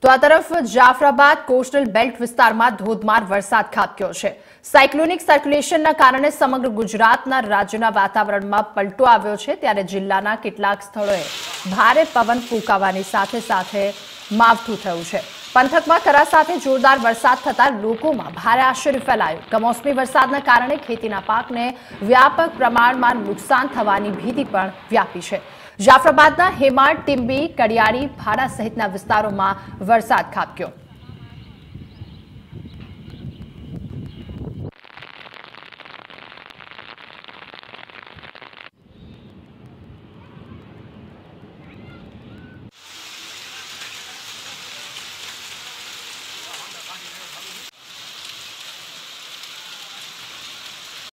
તો આ તરફ જાફરાબાદ કોસ્ટલ બેલ્ટ વિસ્તારમાં ધોધમાર વરસાદ ખાબક્યો છે। સાયક્લોનિક સર્ક્યુલેશનના કારણે સમગ્ર ગુજરાતના રાજ્યના વાતાવરણમાં પલટો આવ્યો છે, ત્યારે જિલ્લાના કેટલાક સ્થળોએ ભારે પવન ફૂંકાવાની સાથે સાથે માવઠું થયું છે। પંથકમાં કરા સાથે જોરદાર વરસાદ થતા લોકોમાં ભારે આશ્ચર્ય ફેલાયું। કમોસમી વરસાદના કારણે ખેતીના પાકને વ્યાપક પ્રમાણમાં નુકસાન થવાની ભીતિ પણ વ્યાપી છે। જાફરાબાદના હેમાળ, ટીંબી, કડિયાળી, ભાડા સહિતના વિસ્તારોમાં વરસાદ ખાબક્યો।